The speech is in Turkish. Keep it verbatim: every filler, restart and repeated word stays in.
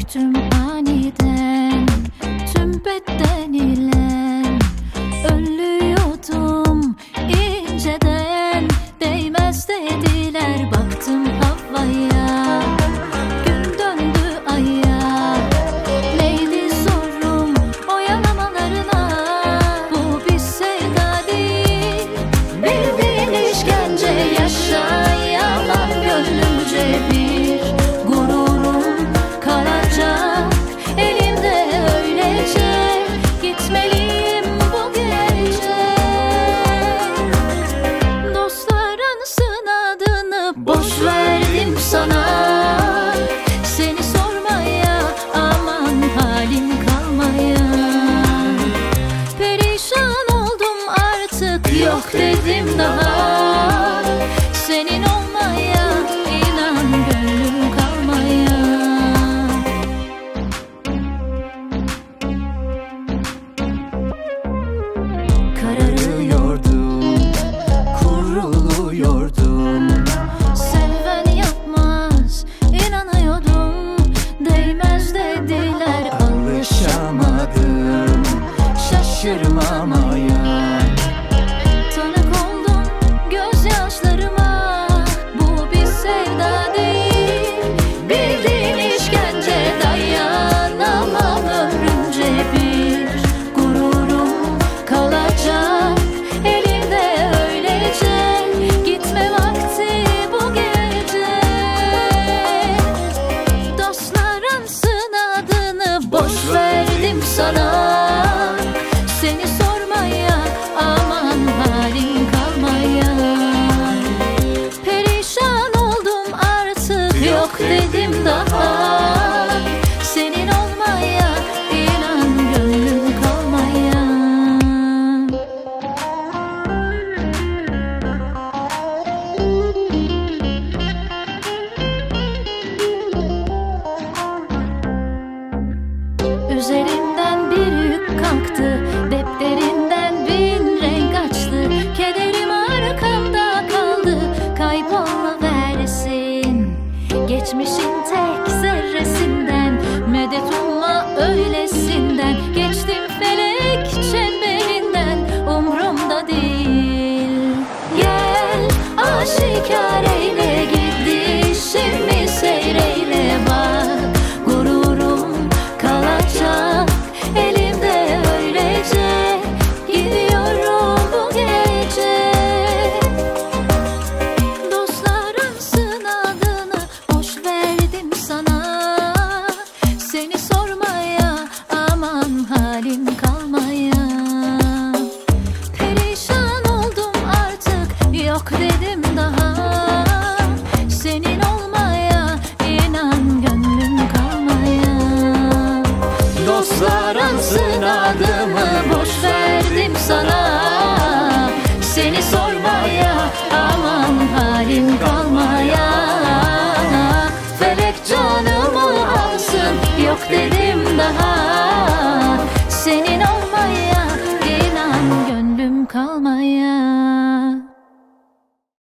Gördüm aniden tüm bedeniyle, ölüyordum inceden. Değmez dediler, baktım havaya, gün döndü aya. Neydi sorum oyanamalarına, bu bir sevda değil, bildiğin işkence. Yaşayamam gönlümce bir gururum kalacak elimde öylece. Gitmeliyim bu gece. Dostların sınadığını boş verdim sana, seni sormaya aman halim kalmaya. Perişan oldum artık, yok dedim daha, senin olmaya inan gönlüm kalmaya. Kararıyordum, kuruluyordum, seven yapmaz inanıyordum. Değmez dediler, alışamadım şaşırmamaya. Tanık oldum gözyaşlarıma, bu bir sevda değil, bildiğin işkence. Dayanamam ömrümce bir gururum kalacak elimde öylece. Gitme vakti bu gece. Dostların sınadığını boş verdim sana, seni sormaya aman halim kalmaya. Perişan oldum artık, yok dedim daha, senin olmaya inan gönlüm kalmaya. Üzerimden bir yük kalktı, deplerinden bin renk açtı. Kederim arkamda kaldı, kayboluversin. Geçmişin tek zerresinden, medet umma öylesinden. Geçtim felek çemberinden, umrumda değil. Gel aşikar eyle, gidişimi seyreyle bak. Gururum kalacak elimde öylece. Gidiyorum bu gece. Dostların sınadığını boş verdim sana, seni sormaya aman halim kalmaya. Perişan oldum artık, yok dedim daha, senin olmaya inan gönlüm kalmaya. Dostların sınadığımı boş verdim sana, seni sormaya aman halim kalmaya.